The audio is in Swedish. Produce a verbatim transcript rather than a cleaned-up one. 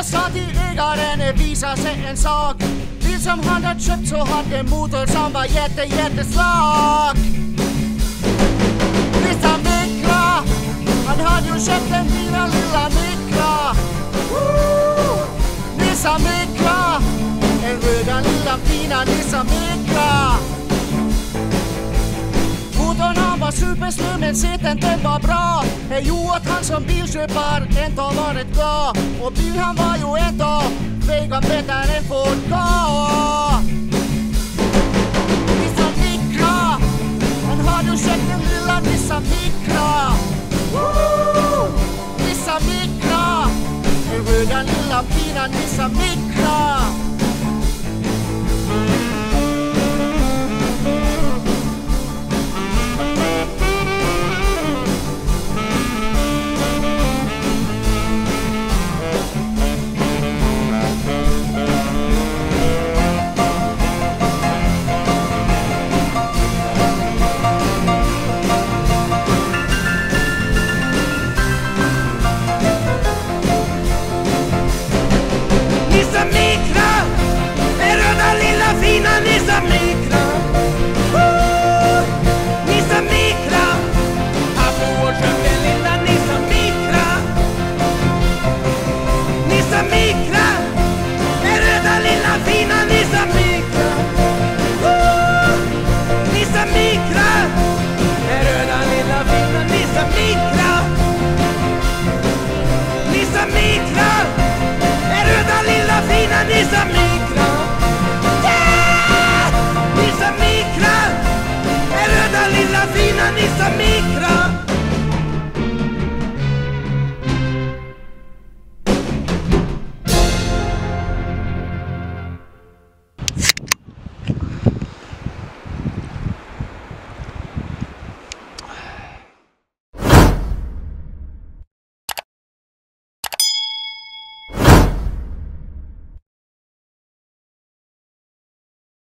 jag sa till ägaren visa sig en sak. Bil som han hade köpt så hade motor som var jätte jättesvag. Lilla Mikra, han hade ju köpt en lilla lilla Mikra. Nissa Mikra, en röda lilla fina Nissa Mikra. Motorn var supersnö men säten den var bra. Det gjorde att han som bilköpare ändå varit glad. Och bil han var ju ändå vägar bättre än Ford Ka. Nissa Mikra, han hade ju köpt en lilla Nissa Mikra. Nissa Mikra, en röda lilla fina Nissa Mikra. Nissa Mikra, en röda lilla fina Nissa Mikra. Woo! Nissa Mikra, han får köpa en lilla Nissa Mikra. Nissa Mikra, en röda lilla fina Nissa Mikra. Woo! Nissa Mikra, en röda lilla fina Nissa Mikra. Nissa Mikra, en röda lilla fina Nissa Mikra. Yeah! Nissa Mikra, en röda lilla fina Nissa Mikra.